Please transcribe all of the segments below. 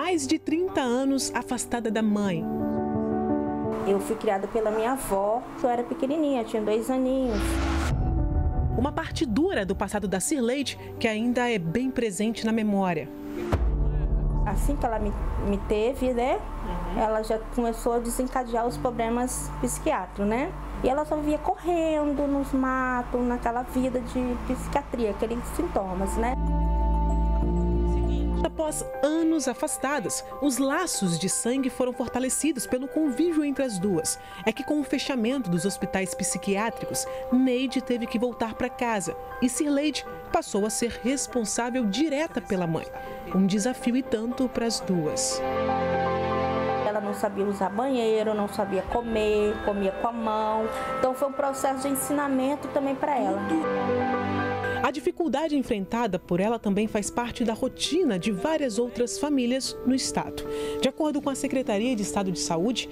mais de 30 anos afastada da mãe. Eu fui criada pela minha avó, eu era pequenininha, tinha 2 aninhos. Uma parte dura do passado da Cirleide que ainda é bem presente na memória. Assim que ela me teve, né? Ela já começou a desencadear os problemas psiquiátricos, né? E ela só vivia correndo nos matos, naquela vida de psiquiatria, aqueles sintomas, né? Após anos afastadas, os laços de sangue foram fortalecidos pelo convívio entre as duas. É que com o fechamento dos hospitais psiquiátricos, Neide teve que voltar para casa e Cirleide passou a ser responsável direta pela mãe. Um desafio e tanto para as duas. Ela não sabia usar banheiro, não sabia comer, comia com a mão. Então foi um processo de ensinamento também para ela. A dificuldade enfrentada por ela também faz parte da rotina de várias outras famílias no estado. De acordo com a Secretaria de Estado de Saúde,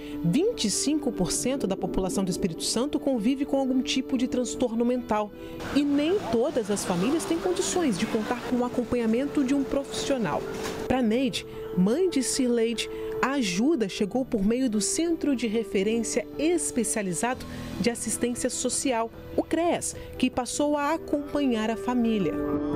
25% da população do Espírito Santo convive com algum tipo de transtorno mental. E nem todas as famílias têm condições de contar com o acompanhamento de um profissional. Para Neide, mãe de Cirleide, a ajuda chegou por meio do Centro de Referência Especializado de Assistência Social, o CREAS, que passou a acompanhar a família.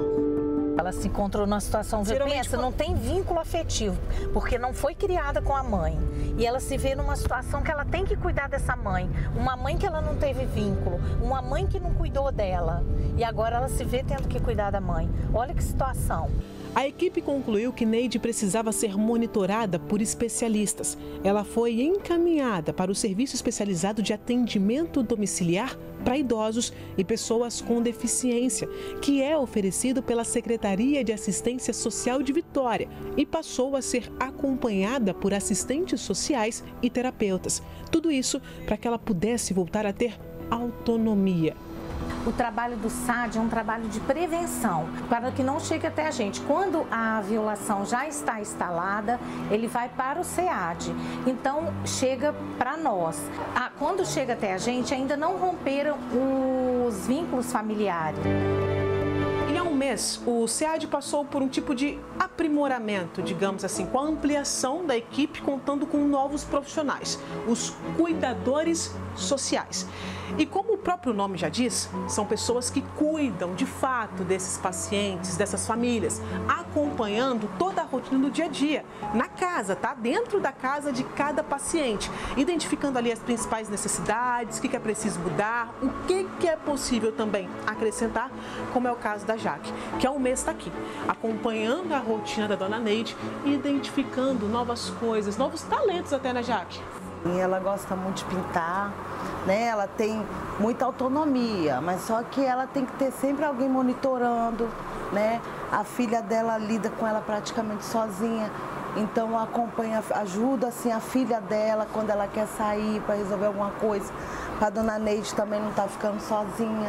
Ela se encontrou numa situação, pensa, não tem vínculo afetivo, porque não foi criada com a mãe. E ela se vê numa situação que ela tem que cuidar dessa mãe. Uma mãe que ela não teve vínculo, uma mãe que não cuidou dela. E agora ela se vê tendo que cuidar da mãe. Olha que situação. A equipe concluiu que Neide precisava ser monitorada por especialistas. Ela foi encaminhada para o Serviço Especializado de Atendimento Domiciliar para Idosos e Pessoas com Deficiência, que é oferecido pela Secretaria de Assistência Social de Vitória e passou a ser acompanhada por assistentes sociais e terapeutas. Tudo isso para que ela pudesse voltar a ter autonomia. O trabalho do SAD é um trabalho de prevenção, para que não chegue até a gente. Quando a violação já está instalada, ele vai para o SEAD. Então, chega para nós. Quando chega até a gente, ainda não romperam os vínculos familiares. E há um mês, o SEAD passou por um tipo de aprimoramento, digamos assim, com a ampliação da equipe, contando com novos profissionais, os cuidadores sociais. E como o próprio nome já diz, são pessoas que cuidam de fato desses pacientes, dessas famílias, acompanhando toda a rotina do dia a dia, na casa, tá? Dentro da casa de cada paciente, identificando ali as principais necessidades, o que é preciso mudar, o que é possível também acrescentar, como é o caso da Jaque, que há um mês está aqui, acompanhando a rotina da dona Neide e identificando novas coisas, novos talentos até, na Jaque. Ela gosta muito de pintar, né? Ela tem muita autonomia, mas só que ela tem que ter sempre alguém monitorando, né? A filha dela lida com ela praticamente sozinha, então acompanha, ajuda assim a filha dela quando ela quer sair para resolver alguma coisa, para a dona Neide também não estar ficando sozinha.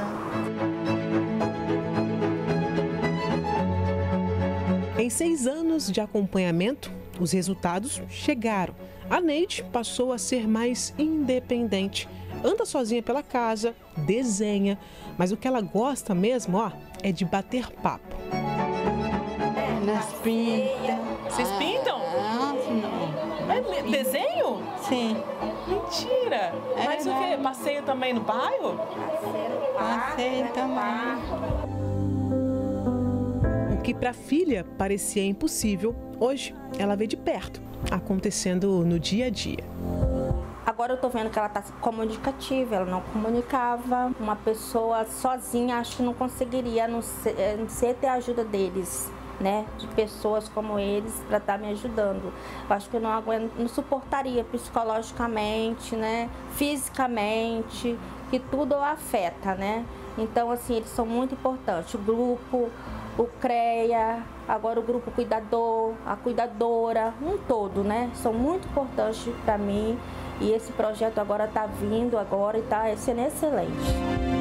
Em 6 anos de acompanhamento, os resultados chegaram. A Neide passou a ser mais independente. Anda sozinha pela casa, desenha, mas o que ela gosta mesmo, é de bater papo. Nós pintam. Vocês pintam? Não. É desenho? Sim. Mentira! Mas o quê? Passeio também no bairro? Passeio também. O que para a filha parecia impossível, hoje ela vê de perto, acontecendo no dia a dia. Agora eu tô vendo que ela tá comunicativa, ela não comunicava. Uma pessoa sozinha acho que não conseguiria, a não ser ter a ajuda deles, né? De pessoas como eles para estar me ajudando. Eu acho que eu não aguento, não suportaria psicologicamente, né? Fisicamente, que tudo afeta, né? Então, assim, eles são muito importantes. O grupo, o CREA, agora o grupo cuidador, a cuidadora, um todo, né? São muito importantes para mim e esse projeto agora está vindo agora e está sendo excelente.